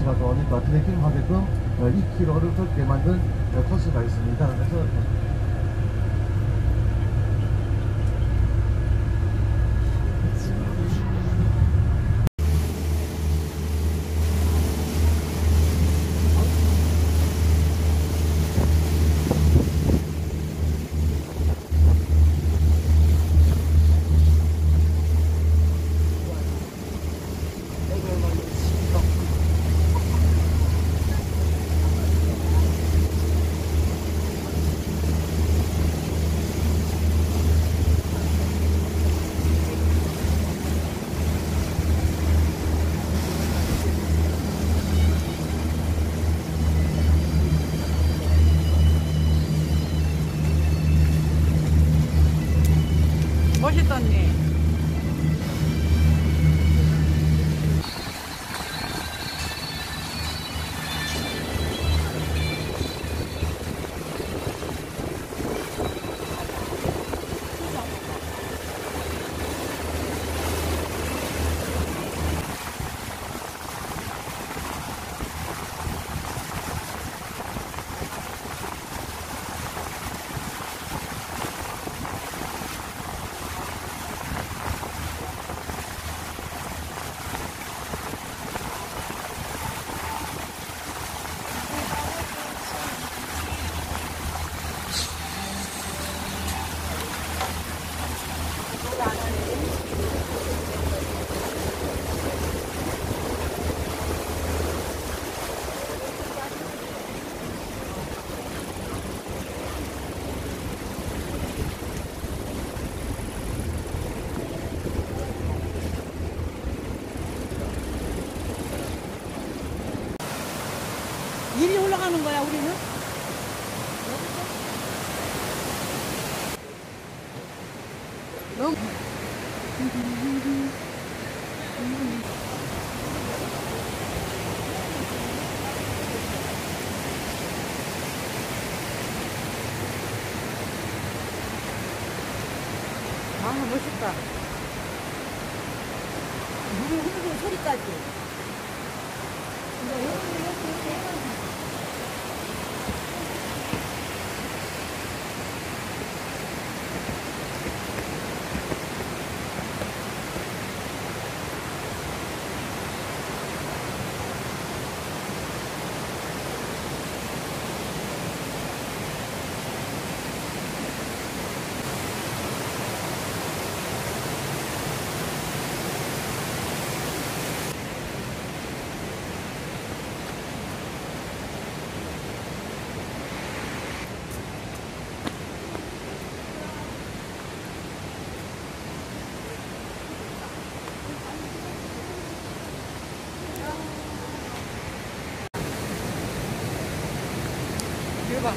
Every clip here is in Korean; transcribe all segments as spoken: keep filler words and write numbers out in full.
시간도 오니까 트레킹 하게끔 어, 이 킬로미터를 걷게 만든 어, 코스가 있습니다. 그래서 멋있던니. 이리 올라가는 거야, 우리는? 너무. 아, 멋있다. 물이 흐르는 소리까지. 이거 여기, 여기, 여기. 대박.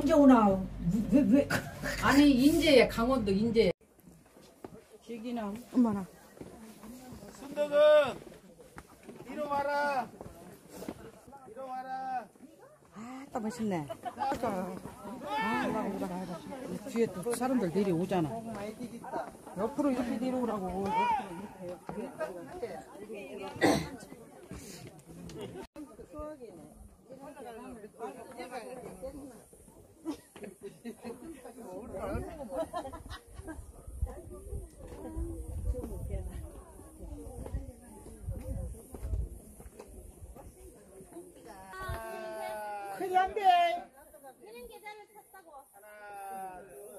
언제 오나? 왜 왜? 아니 인제야 강원도 인제. 지기나 엄마나. 순덕은 이리 와라. 이리 와라. 아따 맛있네. 아, 나 이거 나 이거. 뒤에 또 사람들 내려오잖아. 옆으로 이렇게 내려오라고. 크게 안 돼. 그런 계좌를 탔다고. 하나, 둘.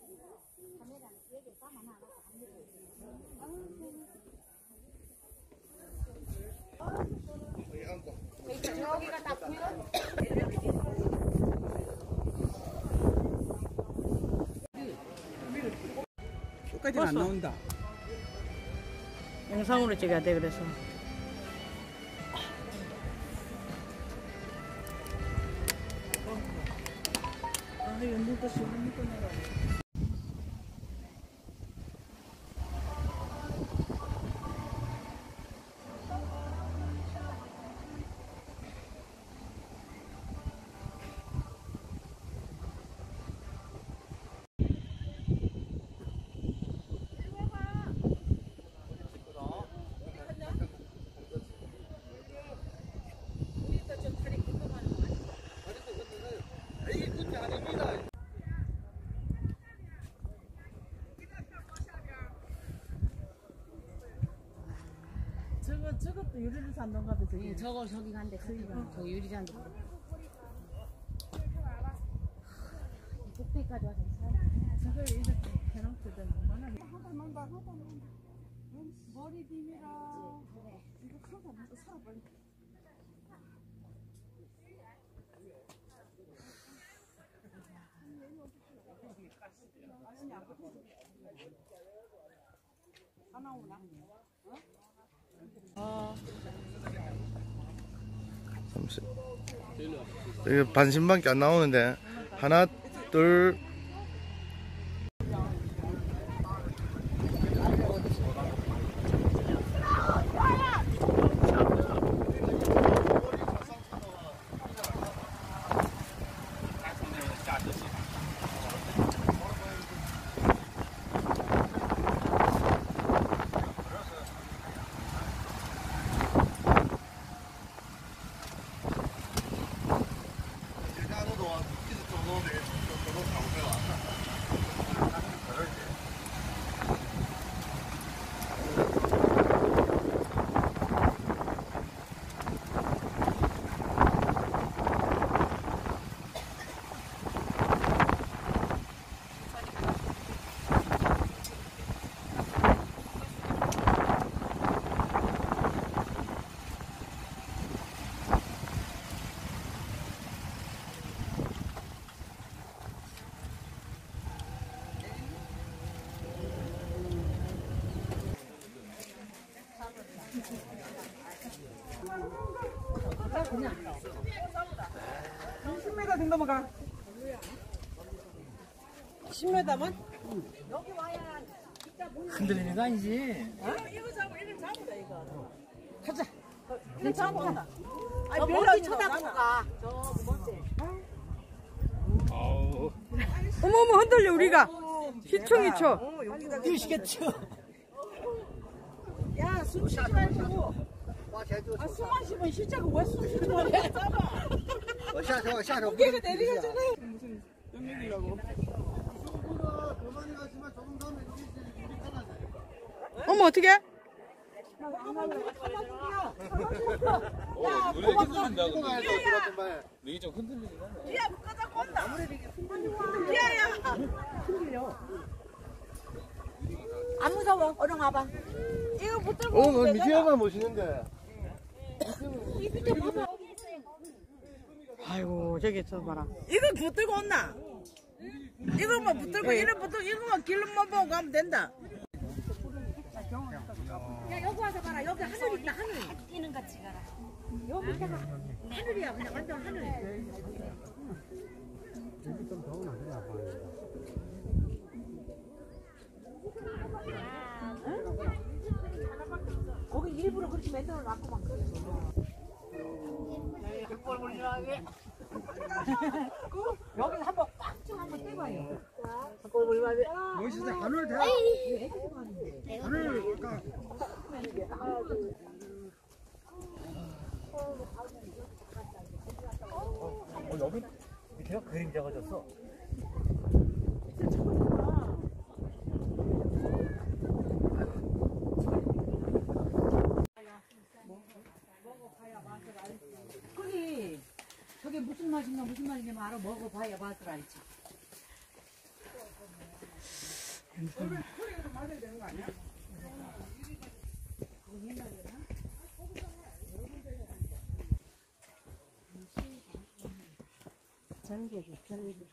저기가 다 보여? 끝까지는 안 나온다. 영상으로 찍어야 돼 그래서. 아, 연못도 시원한 거 내라. 저거 저것도 유리를 산던가 봐. 저기. 저거 저기 간대. 저 유리잔도. 북배까지 와서 저걸 이렇게 해놓거든. 얼마나 머리 비밀아. 이거 커서 나도 살아버려. 삼십. 이게 반신밖에 안 나오는데 하나, 둘. 십 미터 등 넘어가. 십 미터만? 흔들리는 거 아니지? 가자. 괜찮아. 아니 멀리 쳐다보고 가. 어머 어머 흔들려 우리가. 휘청이 쳐. 뛰시겠죠. 야 숨 쉬지 말고. 아 숨 안 쉬면 쉬자고 왜 숨 쉬는 거야? 어, 샤샤, 샤샤. 무게가 내려가잖아. 무슨 연맥이라고. 어머 어떻게? 노래 흔들린다 근데 이게 좀 흔들리긴 하네. 안 무서워. 얼른 와봐. 이거 붙들고 어, 너 미디어만 멋있는데. 아이고 저기 저 봐라. 이거 붙들고 온나? 이거만 붙들고 네. 이래 붙들고 이거만 길만 보고 가면 된다. 야 여기 와서 봐라. 여기 하늘 있다. 하늘. 뛰는 같이 가라. 여기 있다가 하늘이야. 그냥 완전 하늘. 거기 일부러 그렇게 만들어 놨고 막 그래. 여기서 한번 꽉좀 한번 떼봐요. 멋있어. 하늘 대. 하늘 아까 어, 여기 밑에가 그림자가 졌어. 거기 저게 무슨 맛인가 무슨 맛인가 알아. 먹어봐야 맛을 알지. 전개기, 전개기.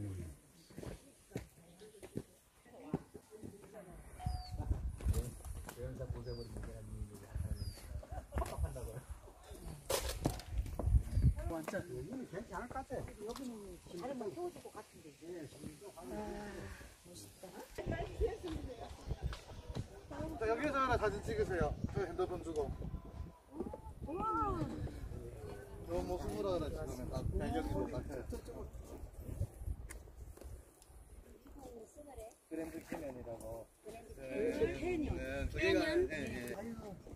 다리만 태워줄 것 같은데. 자, 여기서 하나 사진 찍으세요. 저 핸드폰 주고. 저 모습으로 하나 찍으면 딱 배경이 똑같아요. 그랜드 캐년이라고. 그랜드 캐년. 네, 저기가 예, 예.